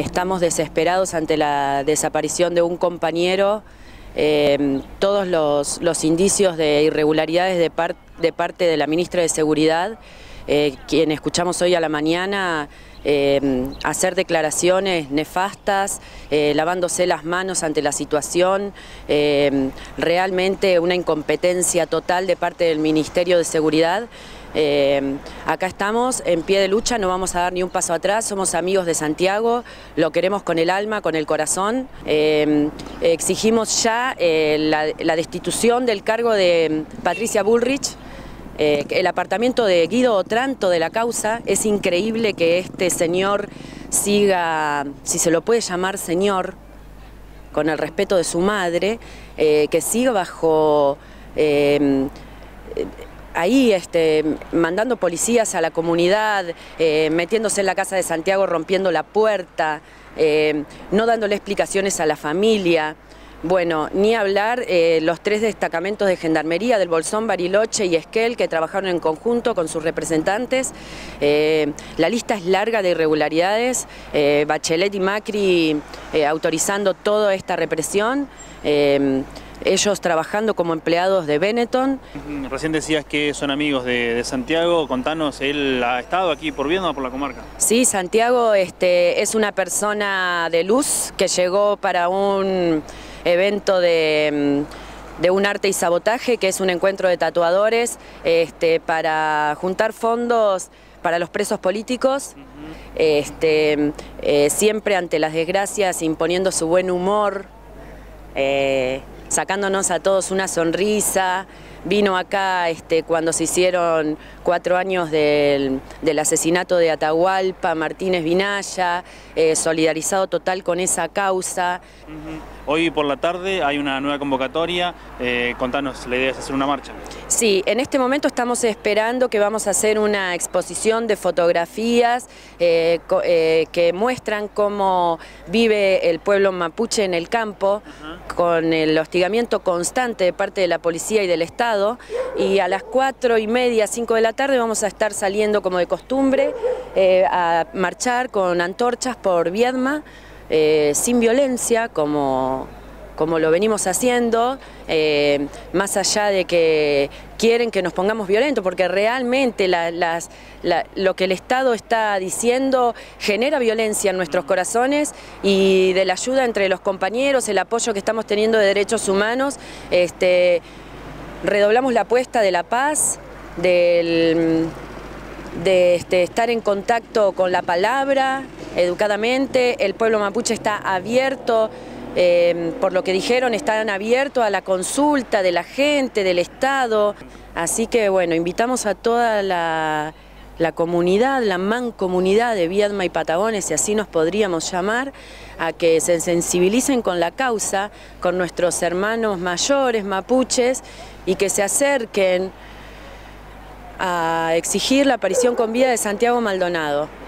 Estamos desesperados ante la desaparición de un compañero. Todos los indicios de irregularidades de parte de la ministra de Seguridad, quien escuchamos hoy a la mañana hacer declaraciones nefastas, lavándose las manos ante la situación, realmente una incompetencia total de parte del Ministerio de Seguridad. Acá estamos en pie de lucha, no vamos a dar ni un paso atrás, somos amigos de Santiago, lo queremos con el alma, con el corazón. Exigimos ya la destitución del cargo de Patricia Bullrich. El apartamiento de Guido Otranto de la causa. Es increíble que este señor siga, si se lo puede llamar señor, con el respeto de su madre, que siga bajo... ahí mandando policías a la comunidad, metiéndose en la casa de Santiago, rompiendo la puerta, no dándole explicaciones a la familia. Bueno, ni hablar los 3 destacamentos de Gendarmería del Bolsón, Bariloche y Esquel, que trabajaron en conjunto con sus representantes. La lista es larga de irregularidades, Bachelet y Macri autorizando toda esta represión. Ellos trabajando como empleados de Benetton. Recién decías que son amigos de Santiago, contanos, ¿él ha estado aquí por Viedma o por la comarca? Sí, Santiago es una persona de luz que llegó para un evento de un arte y sabotaje, que es un encuentro de tatuadores para juntar fondos para los presos políticos, siempre ante las desgracias imponiendo su buen humor, sacándonos a todos una sonrisa. Vino acá cuando se hicieron 4 años del asesinato de Atahualpa Martínez Vinaya, solidarizado total con esa causa. Hoy por la tarde hay una nueva convocatoria, contanos, la idea es hacer una marcha. Sí, en este momento estamos esperando que vamos a hacer una exposición de fotografías que muestran cómo vive el pueblo mapuche en el campo, con el hostigamiento constante de parte de la policía y del Estado, y a las 4:30, 5 de la tarde vamos a estar saliendo como de costumbre a marchar con antorchas por Viedma, sin violencia, como lo venimos haciendo, más allá de que quieren que nos pongamos violentos, porque realmente lo que el Estado está diciendo genera violencia en nuestros corazones, y de la ayuda entre los compañeros, el apoyo que estamos teniendo de derechos humanos, redoblamos la apuesta de la paz, de estar en contacto con la palabra, educadamente. El pueblo mapuche está abierto, por lo que dijeron, están abiertos a la consulta de la gente, del Estado. Así que bueno, invitamos a toda la comunidad, la mancomunidad de Viedma y Patagones, si así nos podríamos llamar, a que se sensibilicen con la causa, con nuestros hermanos mayores mapuches, y que se acerquen a exigir la aparición con vida de Santiago Maldonado.